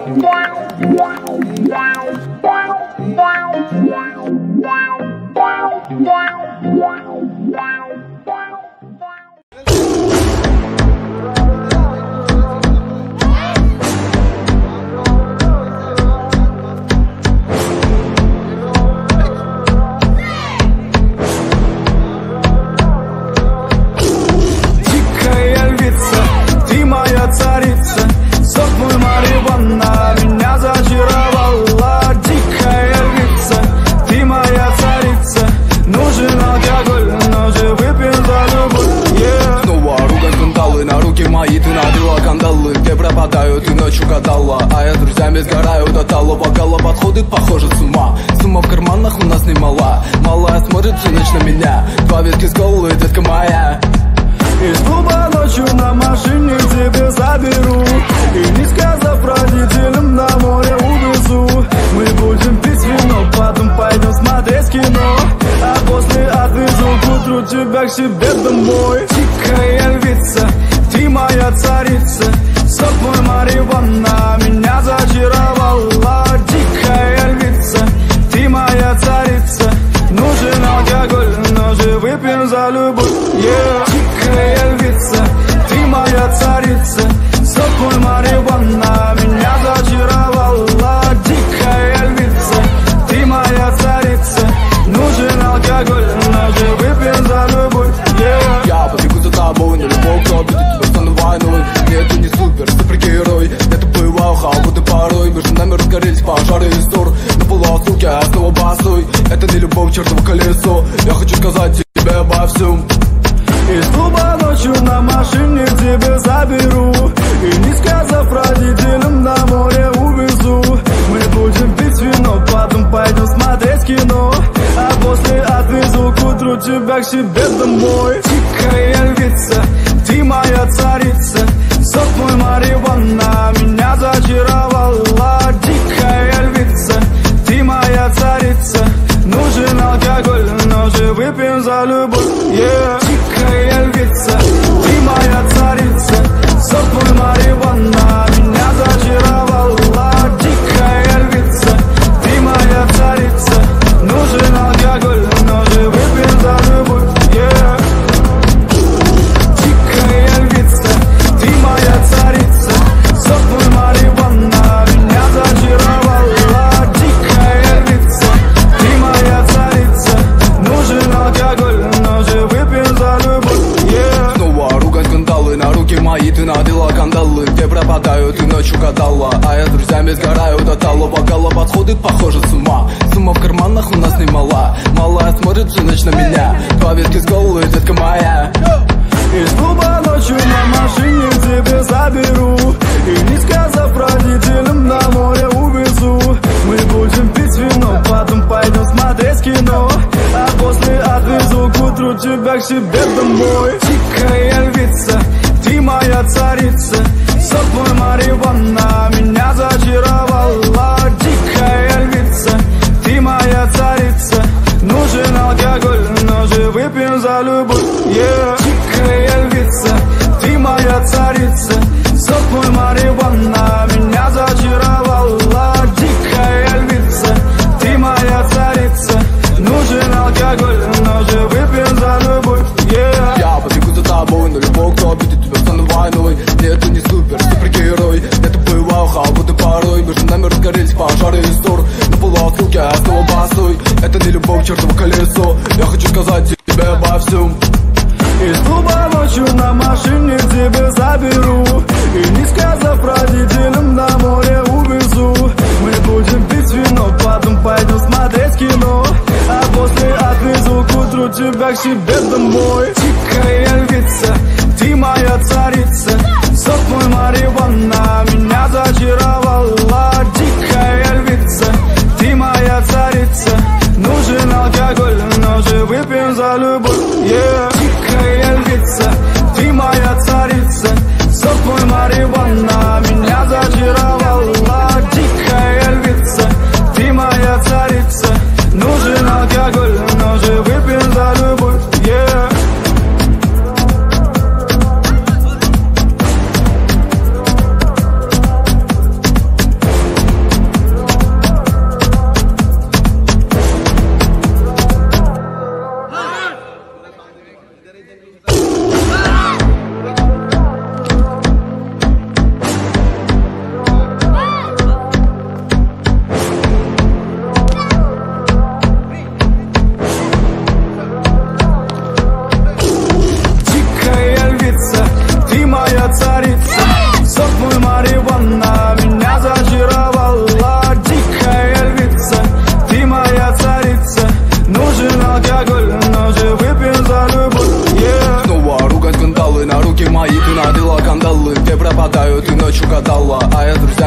Ты ночью гадала, а я с друзьями сгораю до талого. Голова подходит, похоже, с ума. Сумма в карманах у нас немала. Малая смотрит всю ночь на меня. Два ветки с головы, детка моя. Из клуба ночью на машине тебе заберу, и не сказав родителям, на море увезу. Мы будем пить вино, потом пойдем смотреть кино, а после отвезу к утру тебя к себе домой. Дикая львица, ты моя царица, сок мой марихуана меня зачаровала. Дикая львица, ты моя царица, нужен алкоголь, но же выпьем за любовь. Дикая львица, ты моя царица, сок мой марихуана меня зачаровала. Дикая львица, ты моя царица, нужен алкоголь, но же выпьем за любовь. Я побегу за тобой, на любовь, кто обидит тебя, стану войной. Нет, ты не супергерой, я тупой вау, будто порой между нами разгорелись пожары и ссор. На полуостров я снова босой, это не любовь, чертово колесо. Я хочу сказать тебе обо всем. Из клуба ночью на машине тебя заберу, и не сказав родителям, на море увезу. Мы будем пить вино, потом пойдем смотреть кино, а после отвезу к утру тебя к себе домой. Дикая львица, ты моя царица, сок мой марихуана меня зачаровала. Дикая львица, ты моя царица, нужен алкоголь, но же выпьем за любовь. Дикая львица, ты моя царица, сок мой марихуана меня зачаровала. Дикая львица, ты моя царица, нужен алкоголь, но же выпьем за любовь. Дикая львица, ты моя царица, сок мой марихуана меня зачаровала. Дикая львица, ты моя царица, нужен алкоголь, но же выпьем за любовь. Снова ругань, скандалы, на руки мои ты надела кандалы. Где пропадаю, ты ночью гадала, а я с друзьями сгораю до талого. Голова подходит, похоже, с ума. Сумма в карманах у нас немала. Малая смотрит всю ночь на меня. Два ветки с головы, детка моя. Из клуба ночью на машине тебе заберу, и не сказав родителям, на море увезу. Мы будем пить вино, потом пойдем смотреть кино, а после отвезу к утру тебя к себе домой. Дикая львица, ты моя царица, сок мой марихуана меня зачаровала. Дикая львица, ты моя царица, нужен алкоголь, но же выпьем за любовь. Дикая львица, ты моя царица, сок мой марихуана меня зачаровала. Дикая львица, ты моя царица, нужен алкоголь, но же выпьем за любовь. Я побегу за тобой, на любовь, кто обидит тебя, стану войной. Нет, ты не супергерой, я тупой вау, будто порой между нами разгорелись пожары и ссор. На полуостров я снова босой, это не любовь, чертово колесо. Я хочу сказать тебе обо всем. Из клуба ночью на машине тебя заберу, и не сказав родителям, на море увезу. Мы будем пить вино, потом пойдем смотреть кино, а после отвезу к утру тебя к себе домой. Дикая львица, ты моя царица, сок мой марихуана меня зачаровала. Дикая львица, ты моя царица, нужен алкоголь, но же выпьем за любовь. Дикая львица, ты моя царица, сок мой марихуана меня зачаровала. Дикая львица, ты моя царица, нужен алкоголь, но же выпьем за любовь.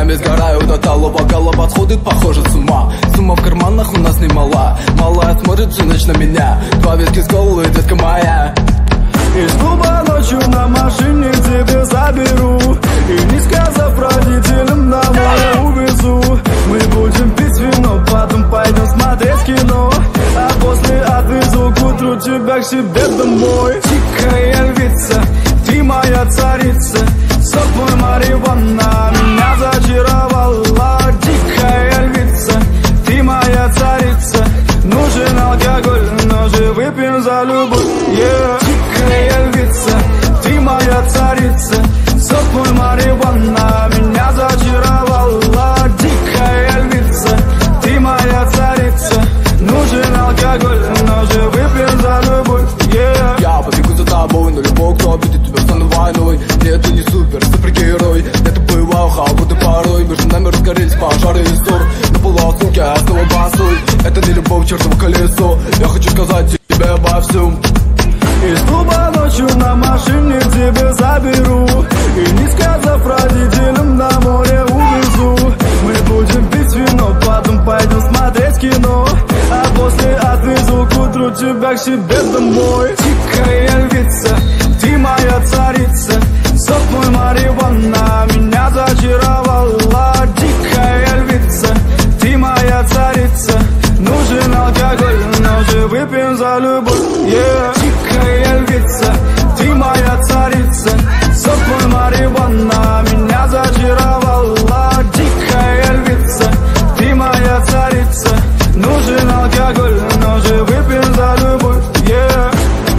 друзьями сгораю до тала, бокала подходит, похоже, с ума. Сумма в карманах у нас немала. Малая смотрит всю ночь на меня. Два виски с колы, детка моя. Из клуба ночью на машине тебе заберу, и не сказав родителям, домой увезу. Мы будем пить вино, потом пойдем смотреть кино, а после отвезу к утру тебя к себе домой. Дикая львица, ты моя царица, сок мой марихуана меня зачаровала. Дикая львица, ты моя царица, нужен алкоголь, но же выпьем за любовь, yeah. Дикая львица, ты моя царица, сок мой марихуана меня зачаровала. Дикая львица, ты моя царица, нужен алкоголь, но же выпьем за любовь, yeah. Я побегу за тобой, но любой, кто обидит тебя, стану войной. Нет, ты не супергерой, это бывал халбуты порой. Между нами разгорелись пожары и ссор. На полуоткуке я снова босой. Это не любовь, чертово колесо. Я хочу сказать тебе обо всем. Из клуба ночью на машине тебе заберу, и не сказав родителям, на море увезу. Мы будем пить вино, потом пойдем смотреть кино, а после отвезу к утру тебя к себе домой. Дикая львица, ты моя царица, сок мой марихуана меня зачаровала. Дикая львица, ты моя царица, нужен алкоголь, но же выпьем за любовь, yeah. Дикая львица, ты моя царица, сок мой марихуана меня зачаровала. Дикая львица, ты моя царица, нужен алкоголь, но же выпьем за любовь, yeah.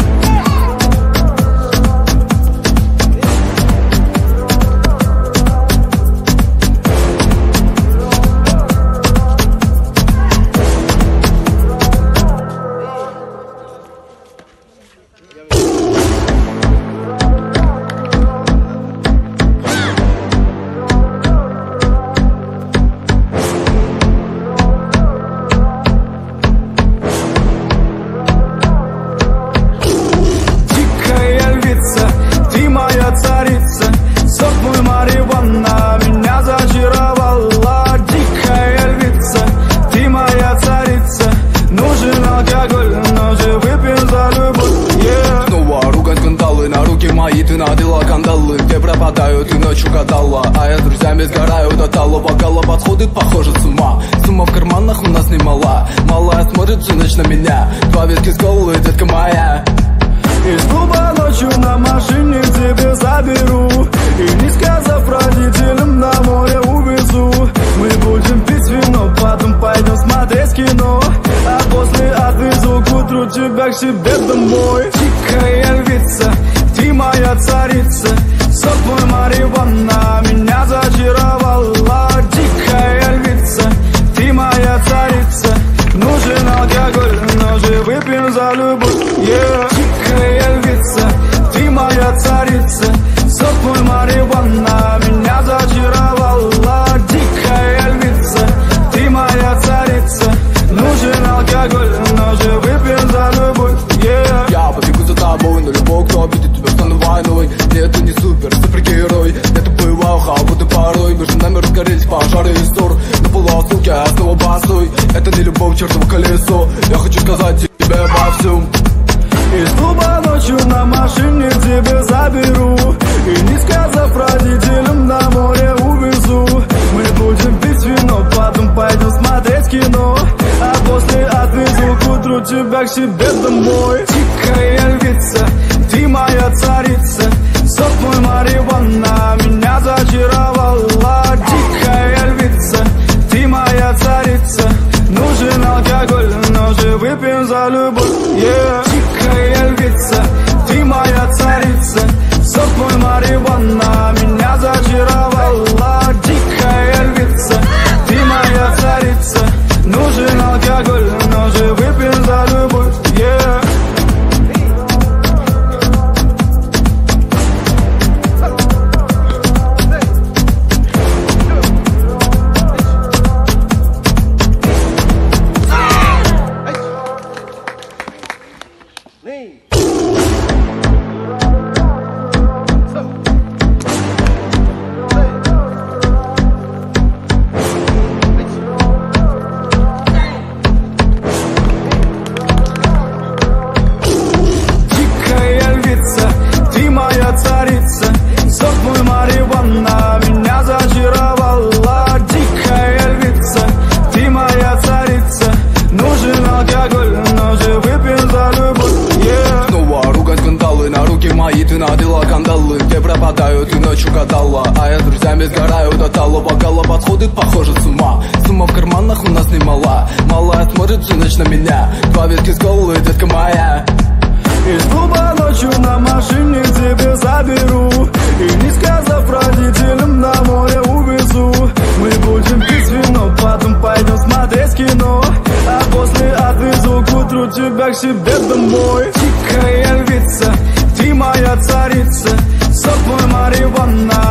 Ты надела кандалы, где пропадаю, ты ночью гадала. А я с друзьями сгораю до тала, бокала подходит, похоже, с ума. Сумма в карманах у нас немала. Малая смотрит всю ночь на меня. Два виски с колы, детка моя. Из клуба ночью на машине тебе заберу, и не сказав родителям, на море увезу. Мы будем пить вино, потом пойдем смотреть кино, а после отвезу к утру тебя к себе домой. Дикая львица, ты моя царица, сок мой марихуана меня зачаровала. Дикая львица, ты моя царица, нужен алкоголь, но же выпьем за любовь, yeah. Дикая львица, ты моя царица, сок мой марихуана меня зачаровала. Дикая львица, ты моя царица, нужен алкоголь, но же выпьем за любовь, yeah. Я побегу за тобой, но любой, кто обидит тебя, стану войной. Нет, ты не супергерой, это бывал халбуты порой. Между нами разгорелись пожары и ссор. На полуоткуке я снова босой. Это не любовь, чертово колесо. Я хочу сказать тебе обо всем. Из клуба ночью на машине тебе заберу, и не сказав родителям, на море увезу. Мы будем пить вино, потом пойдем смотреть кино, а после отвезу к утру тебя к себе домой. Дикая львица, ты моя царица, сок мой марихуана меня зачаровала. Дикая львица, ты моя царица, нужен алкоголь, но же выпьем за любовь, yeah. Дикая львица, ты моя царица, сок мой марихуана меня зачаровала. Дикая львица, ты моя царица, нужен алкоголь, но же выпьем за любовь, yeah. ночью гадала, а я с друзьями сгораю до талого. Бокала подходит, похоже, с ума. Сумма в карманах у нас немала. Малая смотрит всю ночь на меня. Два ветки с головы, детка моя. Из клуба ночью на машине тебе заберу, и не сказав родителям, на море увезу. Мы будем пить вино, потом пойдем смотреть кино, а после отвезу к утру тебя к себе домой. Дикая львица, ты моя царица, сок мой марихуана.